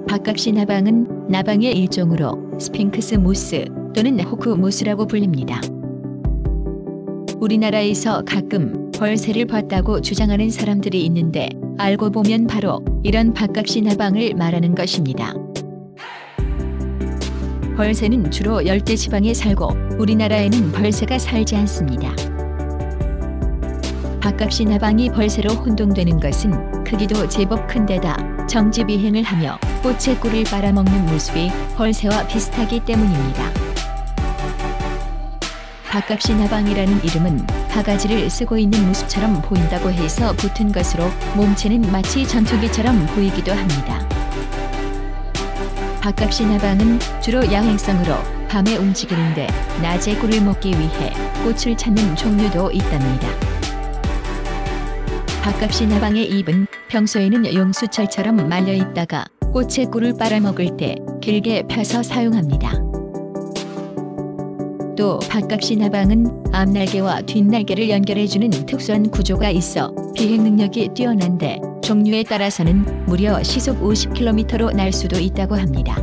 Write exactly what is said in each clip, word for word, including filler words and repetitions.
박각시 나방은 나방의 일종으로 스핑크스 모스 또는 호크 모스라고 불립니다. 우리나라에서 가끔 벌새를 봤다고 주장하는 사람들이 있는데 알고 보면 바로 이런 박각시 나방을 말하는 것입니다. 벌새는 주로 열대 지방에 살고 우리나라에는 벌새가 살지 않습니다. 박각시 나방이 벌새로 혼동되는 것은 크기도 제법 큰 데다 정지비행을 하며 꽃의 꿀을 빨아먹는 모습이 벌새와 비슷하기 때문입니다. 박각시 나방이라는 이름은 바가지를 쓰고 있는 모습처럼 보인다고 해서 붙은 것으로 몸체는 마치 전투기처럼 보이기도 합니다. 박각시 나방은 주로 야행성으로 밤에 움직이는데 낮에 꿀을 먹기 위해 꽃을 찾는 종류도 있답니다. 박각시 나방의 입은 평소에는 용수철처럼 말려 있다가 꽃의 꿀을 빨아먹을 때 길게 펴서 사용합니다. 또 박각시 나방은 앞날개와 뒷날개를 연결해주는 특수한 구조가 있어 비행 능력이 뛰어난데 종류에 따라서는 무려 시속 오십 킬로미터로 날 수도 있다고 합니다.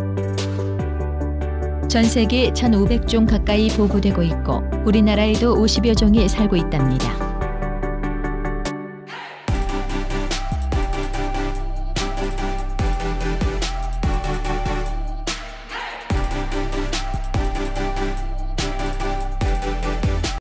전 세계 천오백 종 가까이 보고되고 있고 우리나라에도 오십여 종이 살고 있답니다.